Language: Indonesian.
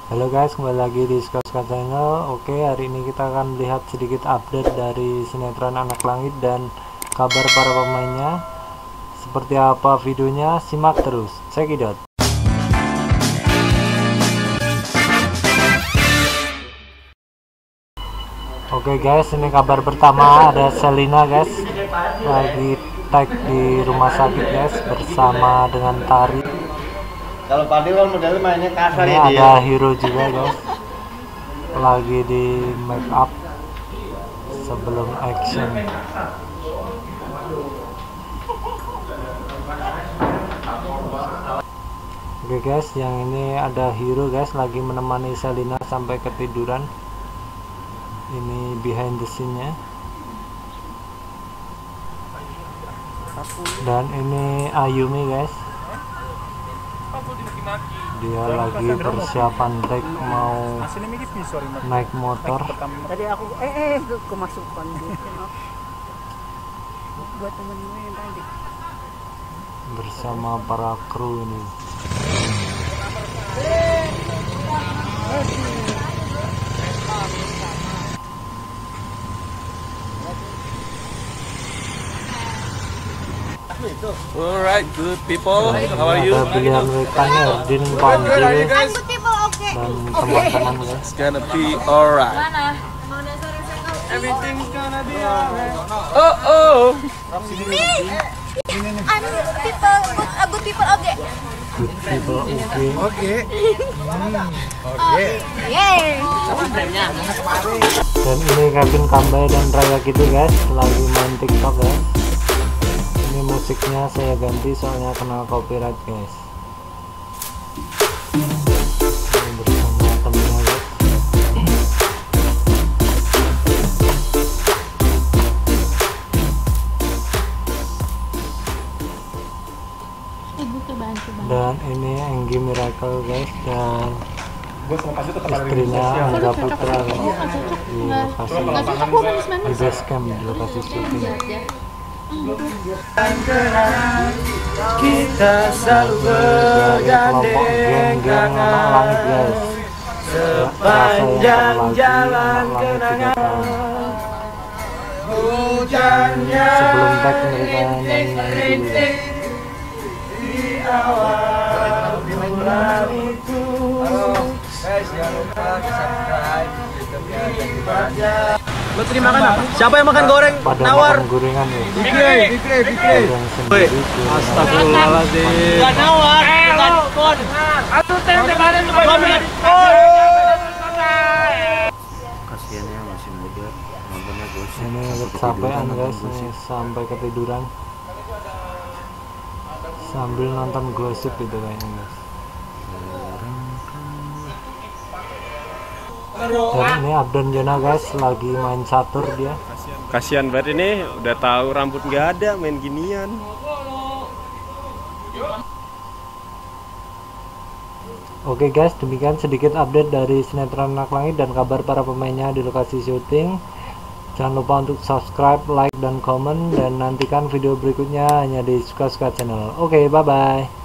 Halo guys, kembali lagi di Suka-Suka Channel. Oke, hari ini kita akan lihat sedikit update dari sinetron Anak Langit dan kabar para pemainnya. Seperti apa videonya, simak terus. Check it out. Oke guys, ini kabar pertama, ada Selina guys, lagi tag di rumah sakit guys bersama dengan Tari. Kalau Fadil kan modelnya mainnya kasar Ini ya dia. ada Hero juga guys, lagi di make up sebelum action. Oke guys, yang ini ada Hero guys, lagi menemani Selina sampai ketiduran. Ini behind the scene-nya. Dan ini Ayumi guys, dia lagi persiapan dek mau naik motor. Tadi aku kemasukan buat temen-temen yang tadi Bersama para kru ini. Alright, good people. How are you? Ada pilihan rekannya Erdin, Panjil, dan teman-teman guys. It's gonna be alright. everything's gonna be alright. Oh oh. I'm people, good people, okay. Good people, oke. Yay. Dan ini Kevin Kambay dan Raya gitu guys, lagi main TikTok guys. Ini musiknya saya ganti soalnya kena copyright guys. Ini bersama temennya guys. Dan ini Anggi Miracle guys, dan istrinya Angga Putra guys, di lokasi di base camp, di lokasi syuting. Kita selalu bergandeng tangan sepanjang jalan kenangan. Hujannya Sebelum tag mereka nyanyi dulu guys. di awal bulan itu. Jangan lupa subscribe YouTube-nya dan dibaca. Lo tadi makan apa? Siapa yang makan goreng? Pada Nawar. makan gorengan ya. Fikri. Goreng sendiri. Astagfirullahaladzim. Nawar, kon. Aduh, tempe kemarin Kasiannya masih muda, nontonnya gosip. Ini kecapean guys, ini sampai ketiduran sambil nonton gosip itu kayaknya guys. Dan ini Abdan Jona guys, lagi main catur dia. Kasihan banget ini, udah tahu rambut nggak ada, main ginian. Oke guys, demikian sedikit update dari sinetron Anak Langit dan kabar para pemainnya di lokasi syuting. Jangan lupa untuk subscribe, like, dan komen, dan nantikan video berikutnya hanya di Suka-Suka Channel. Oke, bye-bye.